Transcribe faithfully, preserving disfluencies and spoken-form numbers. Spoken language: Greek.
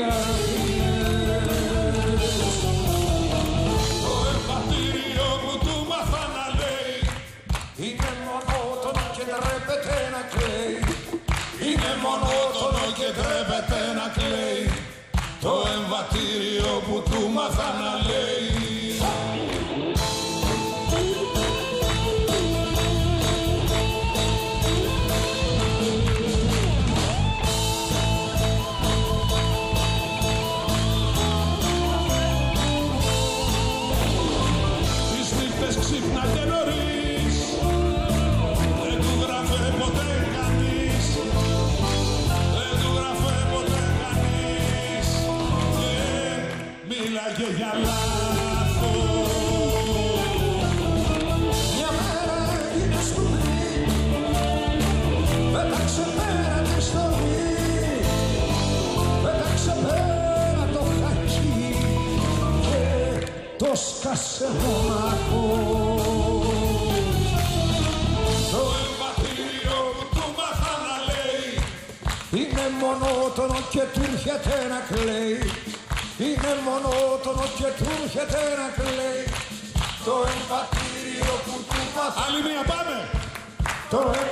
Το εμβατήριο που του μάθα να λέει είναι μονότονο και ντρέπεται να κλαίει. Είναι μονότονο και ντρέπεται να κλαίει. Το εμβατήριο που του μάθα να λέει. Ξύπνα και νωρίς, δεν του γράφε ποτέ κανείς, δεν του γράφε ποτέ κανείς και μίλαγε για λάθος. Μια μέρα έγινε σκουπί, πέταξε πέρα τη στολή, πέταξε πέρα το χακί και το σκάσε μοναχός. Το εμβατήριο που του μάθα να λέει είναι μονότονο και του έρχεται να κλαίει. Είναι μονότονο και του έρχεται να κλαίει. Το εμβατήριο που του μάθα. Άλλη μία πάμε. Το